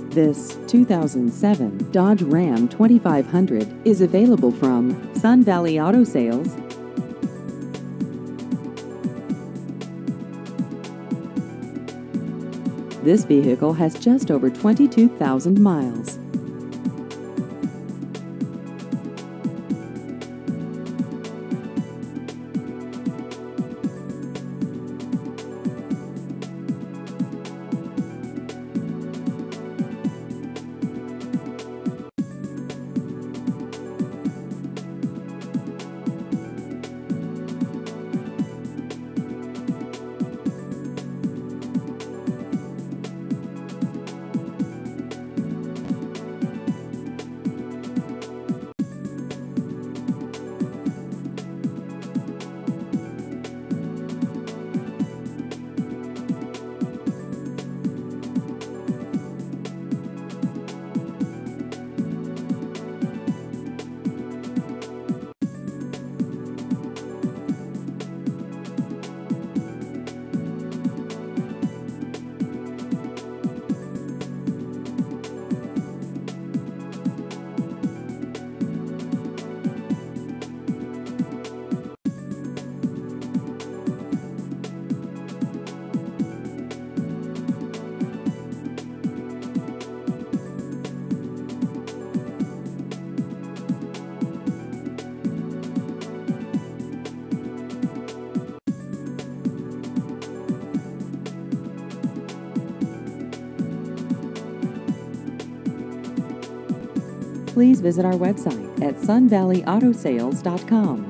This 2007 Dodge Ram 2500 is available from Sun Valley Auto Sales. This vehicle has just over 22,000 miles. Please visit our website at sunvalleyautosales.com.